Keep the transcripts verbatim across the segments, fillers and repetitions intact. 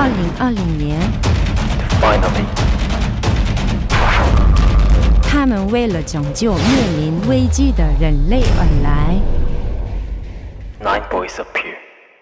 二零二零年， Finally. 他们为了拯救面临危机的人类而来。 Nine boys appear.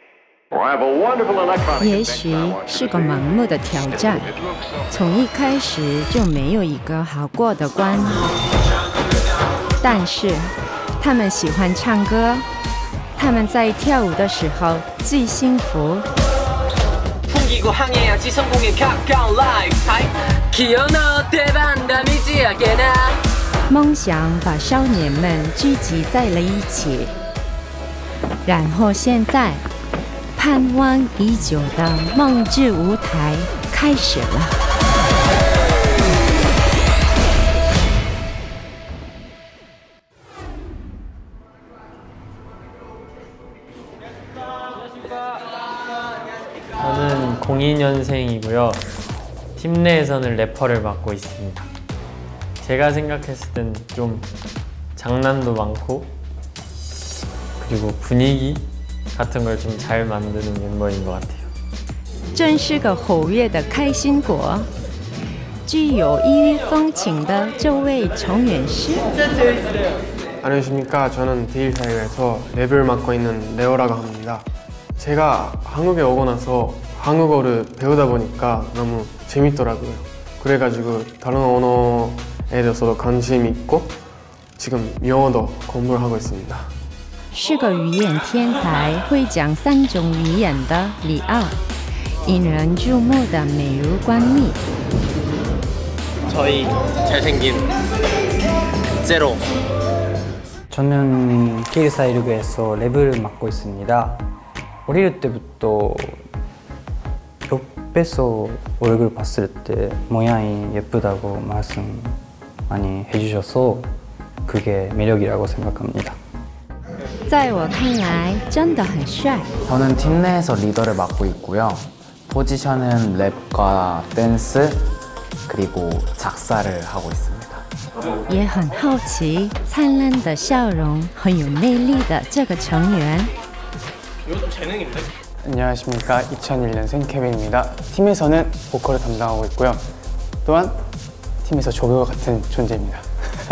也许是个盲目的挑战，从一开始就没有一个好过的关。但是，他们喜欢唱歌，他们在跳舞的时候最幸福。 梦想把少年们聚集在了一起，然后现在，盼望已久的梦之舞台开始了。 저는 공이 년생이고요. 팀 내에서는 래퍼를 맡고 있습니다. 제가 생각했을 땐 좀 장난도 많고 그리고 분위기 같은 걸 좀 잘 만드는 멤버인 것 같아요. 真是个活跃的开心果。具有异域风情的这位成员是。 안녕하십니까. 저는 티일사이그에서 랩을 맡고 있는 레오라고 합니다. 제가 한국에 오고 나서 한국어를 배우다 보니까 너무 재밌더라고요. 그래가지고 다른 언어에 대해서도 관심이 있고 지금 영어도 공부를 하고 있습니다. 是个语言天才，会讲三种语言的里奥，引人注目的美如冠蜜。 저희 잘생긴 제로. 저는 티일사이그에서 랩을 맡고 있습니다. 어릴 때부터 옆에서 얼굴 봤을 때 모양이 예쁘다고 말씀 많이 해주셔서 그게 매력이라고 생각합니다. 在我看来，真的很帅。 저는 팀 내에서 리더를 맡고 있고요. 포지션은 랩과 댄스 그리고 작사를 하고 있습니다. 也很好奇，灿烂的笑容，很有魅力的这个成员。 이것도 재능인데? 안녕하십니까. 이천일 년생 케빈입니다. 팀에서는 보컬을 담당하고 있고요. 또한 팀에서 조교와 같은 존재입니다.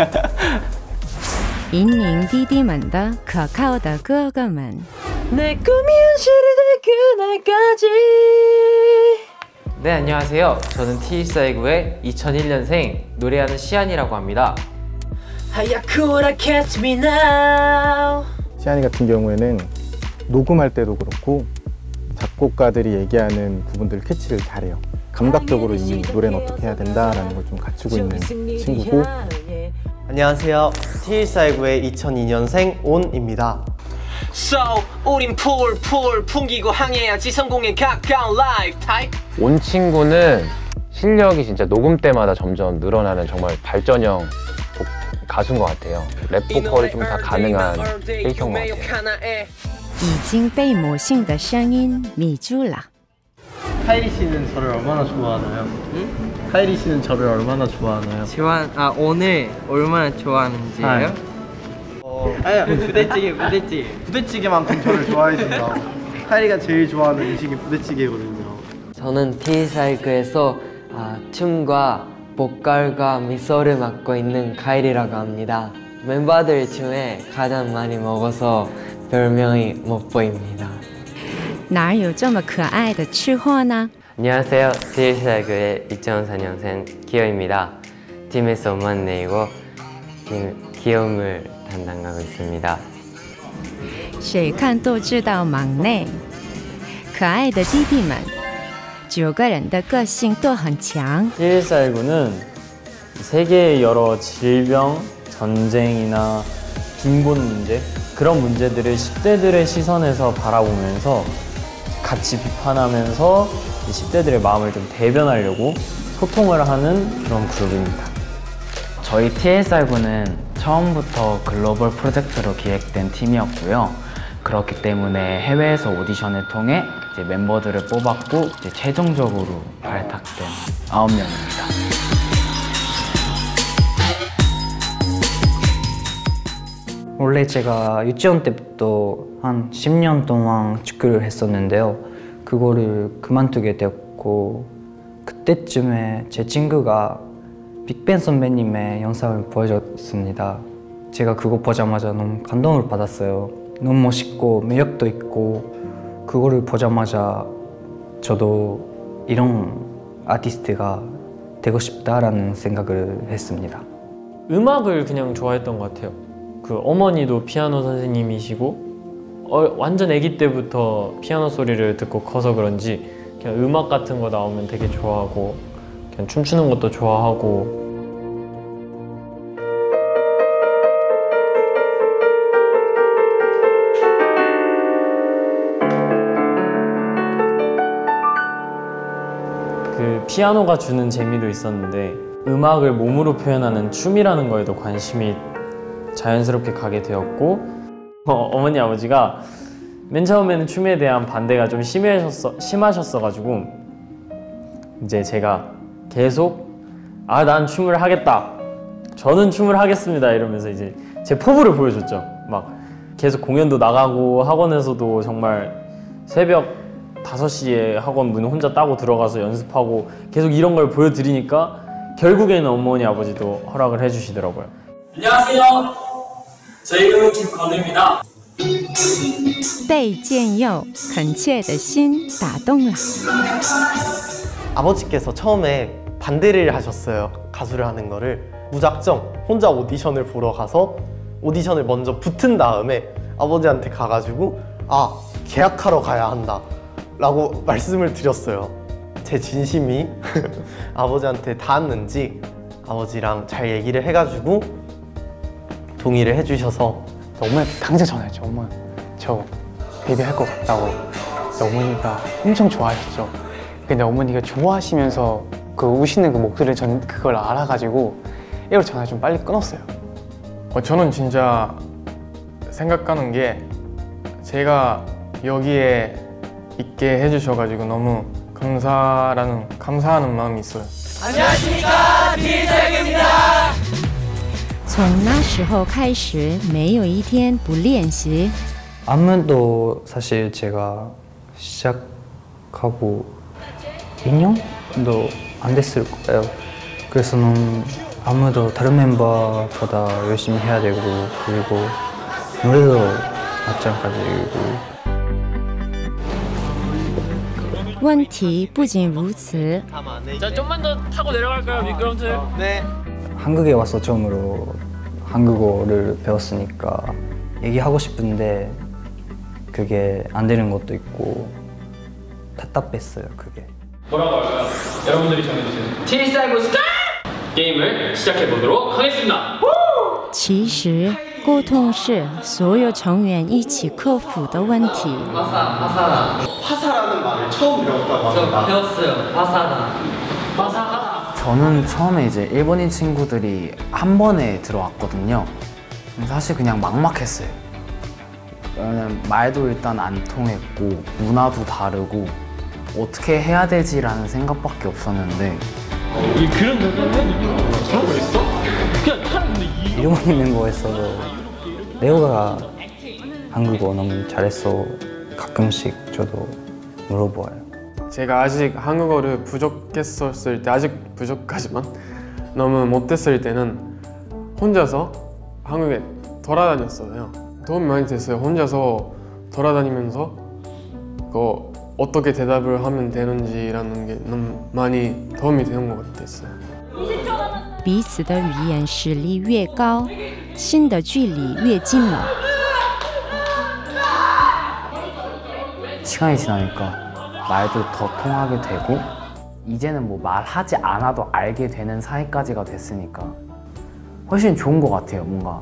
引领弟弟们的可靠的哥哥们。 내 꿈이 현실이 될 그날까지. 네, 안녕하세요. 저는 티일사이구의 이천일 년생 노래하는 시안이라고 합니다. 하야쿠라 catch me now. 시안이 같은 경우에는 녹음할 때도 그렇고 작곡가들이 얘기하는 부분들 캐치를 잘해요. 감각적으로 이미 노래는 어떻게 해야 된다라는 걸 좀 갖추고 있는 친구고. 안녕하세요. 티일사이구의 이천이 년생 온입니다. So, 우린 풀풀 풍기고 항해야지 성공에 가까운 라이프 타입. 온 친구는 실력이 진짜 녹음 때마다 점점 늘어나는 정말 발전형 가수인 것 같아요. 랩 보컬이 좀 다 가능한 캐릭터인 것 같아요. 已经被魔性的声音迷住了。 카이리 씨는 저를 얼마나 좋아하나요? 응? 카이리 씨는 저를 얼마나 좋아하나요? 좋아, 아 오늘 얼마나 좋아하는지요? 어, 아니야, 부대찌개, 부대찌개. 부대찌개만큼 저를 좋아해 준다고. 카이리가 제일 좋아하는 음식이 부대찌개거든요. 저는 티일사이그에서 아, 춤과 보컬과 미소를 맡고 있는 카이리라고 합니다. 멤버들 중에 가장 많이 먹어서 별명이 먹보입니다. 哪有这么可爱的吃货呢？ 안녕하세요. 티일사이그의 이천사 년생 기호입니다. 팀에서 막내이고 팀 귀여움을 담당하고 있습니다. 谁看都知道忙内。可爱的弟弟们，九个人的个性都很强。 티일사이구는 세계의 여러 질병, 전쟁이나 빈곤 문제 그런 문제들을 십 대들의 시선에서 바라보면서 같이 비판하면서 십 대들의 마음을 좀 대변하려고 소통을 하는 그런 그룹입니다. 저희 티일사이구는 처음부터 글로벌 프로젝트로 기획된 팀이었고요. 그렇기 때문에 해외에서 오디션을 통해 이제 멤버들을 뽑았고 이제 최종적으로 발탁된 아홉 명입니다. 원래 제가 유치원 때부터 한 십 년 동안 축구를 했었는데요. 그거를 그만두게 되었고 있고 그때쯤에 제 친구가 빅뱅 선배님의 영상을 보여줬습니다. 제가 그거 보자마자 너무 감동을 받았어요. 너무 멋있고 매력도 있고 그거를 보자마자 저도 이런 아티스트가 되고 싶다라는 생각을 했습니다. 음악을 그냥 좋아했던 것 같아요. 그 어머니도 피아노 선생님이시고 어, 완전 아기 때부터 피아노 소리를 듣고 커서 그런지 그냥 음악 같은 거 나오면 되게 좋아하고 그냥 춤추는 것도 좋아하고. 그 피아노가 주는 재미도 있었는데 음악을 몸으로 표현하는 춤이라는 거에도 관심이 자연스럽게 가게 되었고 어, 어머니 아버지가 맨 처음에는 춤에 대한 반대가 좀 심하셨어, 심하셨어가지고 이제 제가 계속 아, 난 춤을 하겠다, 저는 춤을 하겠습니다 이러면서 이제 제 포부를 보여줬죠. 막 계속 공연도 나가고 학원에서도 정말 새벽 다섯 시에 학원 문 혼자 따고 들어가서 연습하고 계속 이런 걸 보여드리니까 결국에는 어머니 아버지도 허락을 해주시더라고요. 안녕하세요. 저희 이름은 김건우입니다. 被建佑恳切的心打动了。 아버지께서 처음에 반대를 하셨어요. 가수를 하는 거를. 무작정 혼자 오디션을 보러 가서 오디션을 먼저 붙은 다음에 아버지한테 가가지고 아, 계약하러 가야 한다 라고 말씀을 드렸어요. 제 진심이 아버지한테 닿았는지 아버지랑 잘 얘기를 해가지고 동의를 해주셔서 어머니한테 당장 전화했죠. 어머, 저 데뷔할 것 같다고. 어머니가 엄청 좋아하셨죠. 근데 어머니가 좋아하시면서 그 우시는 그 목소리를 전 그걸 알아가지고 이걸 전화 좀 빨리 끊었어요. 어, 저는 진짜 생각하는 게 제가 여기에 있게 해주셔가지고 너무 감사라는 감사하는 마음이 있어요. 안녕하십니까, 티에스아이입니다. 从那时候开始，没有一天不练习。 안무도 사실 제가 시작하고 이 년도 안 됐을 거예요. 그래서 너무 안무도 다른 멤버보다 열심히 해야 되고 그리고 노래도 마찬가지고. 问题不仅如此， 자, 좀만 더 타고 내려갈까요, 미끄럼틀? 네. 한국에 와서 처음으로 한국어를 배웠으니까 얘기하고 싶은데 그게 안 되는 것도 있고 답답했어요, 그게. 뭐라고 할까요? 여러분들이 정해주세요. 티에스아이 스타 게임을 시작해보도록 하겠습니다. 其实沟通是所有成员一起克服的问题。 화사, 화사라. 화사라는 말을 처음 배웠다고 합니다. 배웠어요. 화사다. 화사하다. 저는 처음에 이제 일본인 친구들이 한 번에 들어왔거든요. 사실 그냥 막막했어요. 왜냐면 말도 일단 안 통했고 문화도 다르고 어떻게 해야 되지라는 생각밖에 없었는데 이 그런 장면은 저런 거 있어? 그냥 타는 근데 이 일본인 멤버에서도 레오가 한국어 너무 잘해서 가끔씩 저도 물어봐요. 제가 아직 한국어를 부족했었을 때, 아직 부족하지만 너무 못했을 때는 혼자서 한국에 돌아다녔어요. 도움이 많이 됐어요. 혼자서 돌아다니면서 그 어떻게 대답을 하면 되는지라는 게 너무 많이 도움이 되는 것 같았어요. 彼此的语言实力越高，心的距离越近了。 시간이 지나니까 말도 더 통하게 되고 이제는 뭐 말하지 않아도 알게 되는 사이까지가 됐으니까 훨씬 좋은 것 같아요. 뭔가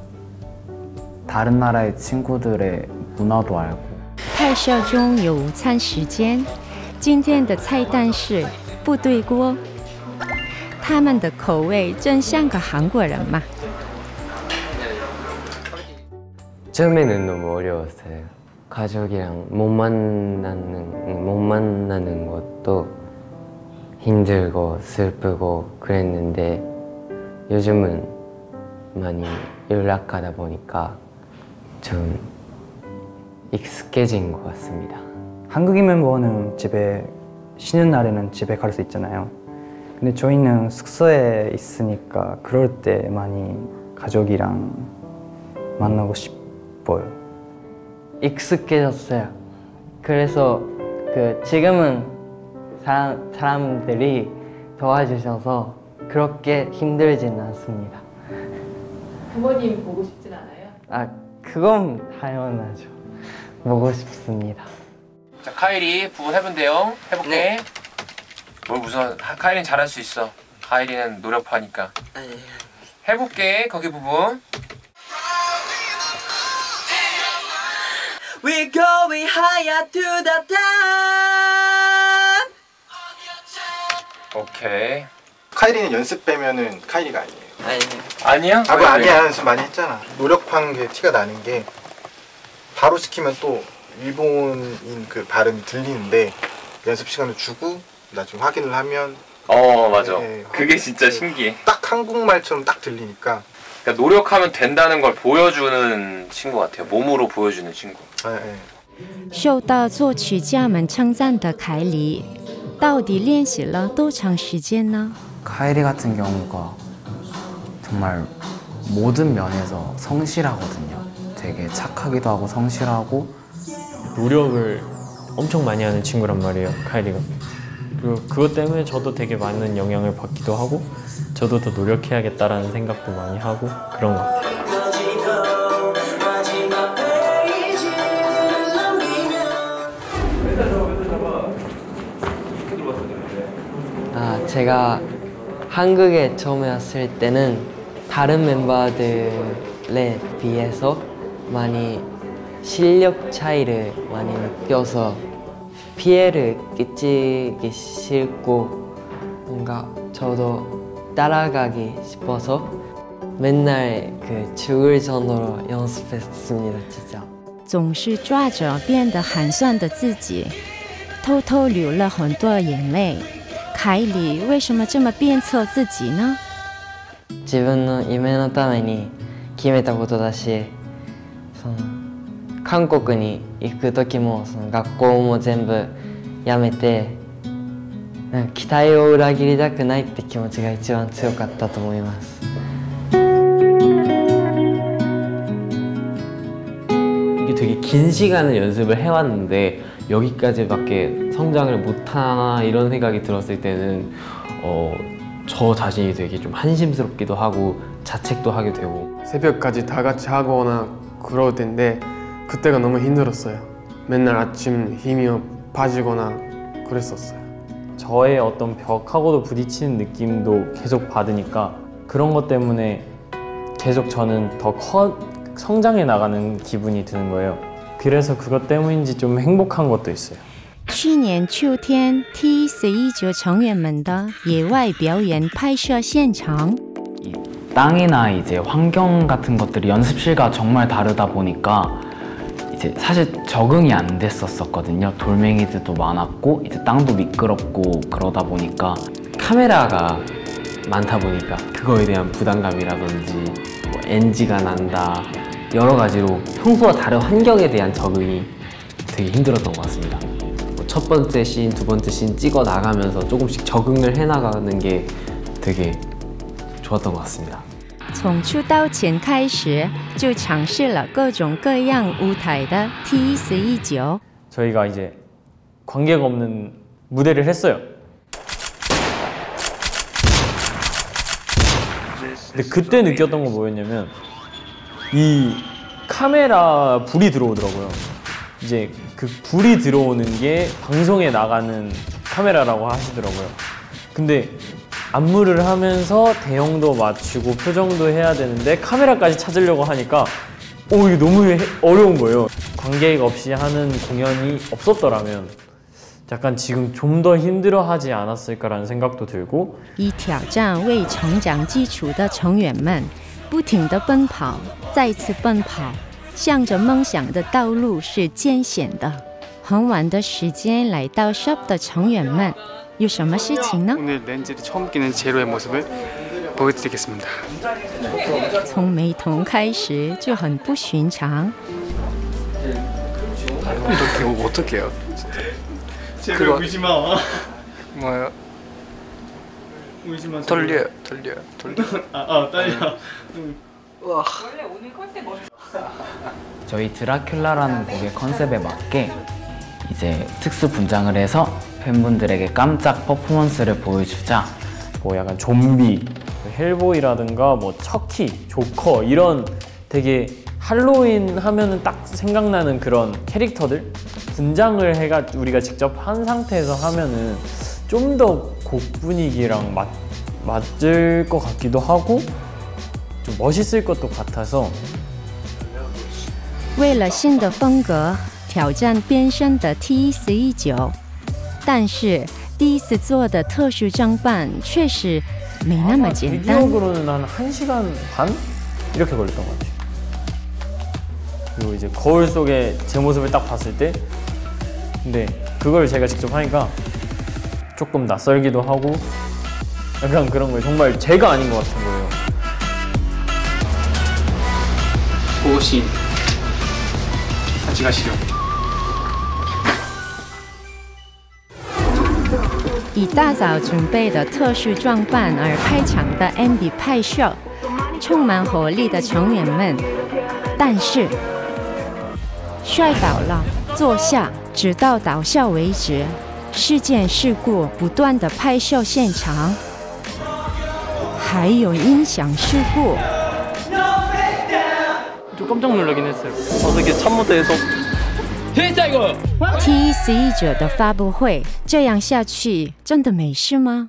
다른 나라의 친구들의 문화도 알고. 派社中有午餐时间，今天的菜单是部队锅。他们的口味真像个韩国人嘛。 처음에는 너무 어려웠어요. 가족이랑 못 만나는, 못 만나는 것도 힘들고 슬프고 그랬는데 요즘은 많이 연락하다 보니까 좀 익숙해진 것 같습니다. 한국인 멤버는 집에 쉬는 날에는 집에 갈 수 있잖아요. 근데 저희는 숙소에 있으니까 그럴 때 많이 가족이랑 만나고 싶어요. 익숙해졌어요. 그래서 그 지금은 사람, 사람들이 도와주셔서 그렇게 힘들지는 않습니다. 부모님 보고 싶진 않아요? 아, 그건 당연하죠. 보고 싶습니다. 자, 카일이 부분 해본대요. 해볼게. 네. 뭘 무서워. 카일이는 잘할 수 있어. 카일이는 노력파니까. 해볼게, 거기 부분. We're going higher to the top. 오케이. 카이리는 연습 빼면은 카이리가 아니에요. 아니에요. 아니야? 아, 뭐 아니야. 연습 많이 했잖아. 노력한 게 티가 나는 게 바로 시키면 또 일본인 그 발음이 들리는데 연습 시간을 주고 나중에 확인을 하면 어, 맞아. 네, 그게 진짜 신기해. 딱 한국말처럼 딱 들리니까. 그러니까 노력하면 된다는 걸 보여주는 친구 같아요. 몸으로 보여주는 친구. 受到作曲家们称赞的凯里，到底练习了多长时间呢？ 카이리 같은 경우가 정말 모든 면에서 성실하거든요. 되게 착하기도 하고 성실하고 노력을 엄청 많이 하는 친구란 말이에요, 카이리가. 그리고 그것 때문에 저도 되게 많은 영향을 받기도 하고 저도 더 노력해야겠다라는 생각도 많이 하고 그런 것 같아요. 아, 제가 한국에 처음에 왔을 때는 다른 멤버들에 비해서 많이 실력 차이를 많이 느껴서 피해를 끼치기 싫고 뭔가 저도 따라가기 싶어서 맨날 그 죽을 정도로 연습했습니다, 진짜. 总是抓着变得寒酸的自己，偷偷流了很多眼泪。凯里为什么这么鞭策自己呢？ 自分の夢のために決めたことだし、その韓国に行く時もその学校も全部やめて、なんか期待を裏切りたくないって気持ちが一番強かったと思います。 되게 긴 시간을 연습을 해왔는데 여기까지밖에 성장을 못하나 이런 생각이 들었을 때는 어, 저 자신이 되게 좀 한심스럽기도 하고 자책도 하게 되고 새벽까지 다 같이 하거나 그럴 텐데 그때가 너무 힘들었어요. 맨날 아침 힘이 빠지거나 그랬었어요. 저의 어떤 벽하고도 부딪히는 느낌도 계속 받으니까 그런 것 때문에 계속 저는 더 커, 성장해 나가는 기분이 드는 거예요. 그래서 그것 때문인지 좀 행복한 것도 있어요. 去年秋天 T四一九 成员们的野外表演拍摄现场 땅이나 이제 환경 같은 것들이 연습실과 정말 다르다 보니까 이제 사실 적응이 안 됐었거든요. 돌멩이들도 많았고 이제 땅도 미끄럽고 그러다 보니까 카메라가 많다 보니까 그거에 대한 부담감이라든지 뭐 엔지가 난다 여러 가지로 평소와 다른 환경에 대한 적응이 되게 힘들었던 것 같습니다. 뭐 첫 번째 씬, 두 번째 씬 찍어 나가면서 조금씩 적응을 해나가는 게 되게 좋았던 것 같습니다. 从出道前开始就尝试了各种各样舞台的 T四一九 저희가 이제 관계가 없는 무대를 했어요. 근데 그때 느꼈던 건 뭐였냐면 이 카메라 불이 들어오더라고요. 이제 그 불이 들어오는 게 방송에 나가는 카메라라고 하시더라고요. 근데 안무를 하면서 대형도 맞추고 표정도 해야 되는데 카메라까지 찾으려고 하니까 오, 이게 너무 어려운 거예요. 관계가 없이 하는 공연이 없었더라면 약간 지금 좀 더 힘들어하지 않았을까라는 생각도 들고 以挑战为成长基础的成员们不停地奔跑，再次奔跑，向着梦想的道路是艰险的。很晚的时间来到 shop 的成员们有什么事情呢？ 오늘 렌즈를 처음 끼는 제로의 모습을 보여드리겠습니다. 从美瞳开始就很不寻常。 이렇게 오고 어떡해요? 제발 울지 마. 뭐요? 울지 마. 돌려, 돌려, 돌려. 아, 아 떨려. 응. 와. 원래 오늘 컨셉 뭐? 저희 드라큘라라는 곡의 컨셉에 맞게 이제 특수 분장을 해서 팬분들에게 깜짝 퍼포먼스를 보여주자. 뭐 약간 좀비, 헬보이라든가 뭐 척키, 조커 이런 되게 할로윈 하면은 딱 생각나는 그런 캐릭터들 분장을 해가 우리가 직접 한 상태에서 하면은 좀 더 곡 분위기랑 맞, 맞을 것 같기도 하고 좀 멋있을 것도 같아서 为了新的风格挑战变身的 T十一九，但是第一次做的特殊装扮确实没那么简单。 기억으로는 한 한 시간 반 이렇게 걸렸던 것 같아요. 그리고 이제 거울 속에 제 모습을 딱 봤을 때, 근데 그걸 제가 직접 하니까 조금 낯설기도 하고 약간 그런 거예요. 정말 제가 아닌 것 같은 거예요. 고신 같이 가시죠. 以大早准备的特殊装扮而开场的 M V 拍摄，充满活力的成员们，但是摔倒了，坐下，直到倒下为止。事件事故不断的拍摄现场，还有音响事故。 좀 깜짝 놀라긴 했어요. 어떻게 첫 무대에서 T 十一九的发布会这样下去真的没事吗？